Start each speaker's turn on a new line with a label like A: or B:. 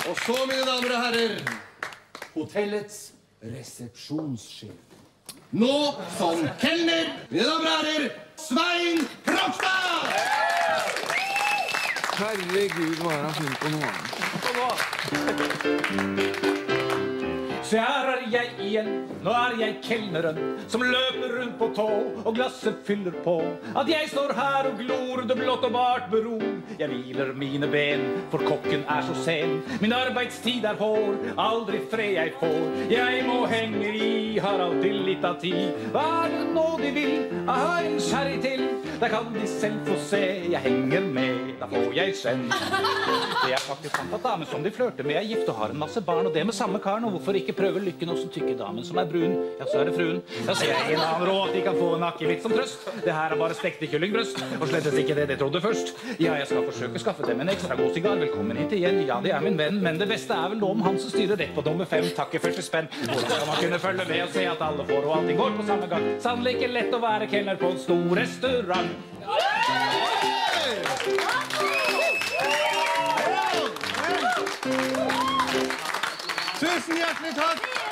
A: Og så, mine damer og herrer, hotellets resepsjonssjef. Nå som kelner, mine damer og herrer, Svein Krogstad!
B: Herregud, hva han funnet på nå?
C: Så her er jeg igjen, nå er jeg kelneren som løper rundt på tå og glasset fyller på. At jeg står her og glor, det blått og bart beror. Jeg hviler mine ben, for kokken er så sen. Min arbeidstid er hår, aldri fred jeg får. Jeg må henge i, har alltid litt av tid. Hva er det nå de vil? Jeg har en sherry til. Der kan de selv få se, jeg henger med, da får jeg skjenn. Det er faktisk sant at damen som de flørter med er gift og har en masse barn, og det med samme karen, og hvorfor ikke prøve lykken hos en tykke damen som er brun? Ja, så er det fruen. Da ser jeg en annen råd at de kan få en akevitt som trøst. Det her er bare stekte kyllingbrøst, og slettes ikke det de trodde først. Ja, jeg skal forsøke å skaffe dem en ekstra god sigar. Velkommen hit igjen, ja, det er min venn, men det beste er vel om han som styrer rett på nummer 5. Takke første spenn. Hvordan skal man kunne følge med og se at alle får og allting går på samme gang? Sannelig ikke lett å være kelner på en stor restaurant.
A: Tusen hjertelig takk!